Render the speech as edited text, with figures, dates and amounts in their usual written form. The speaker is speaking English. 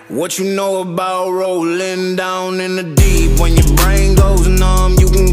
What you know about rolling down in the deep? When your brain goes numb, you can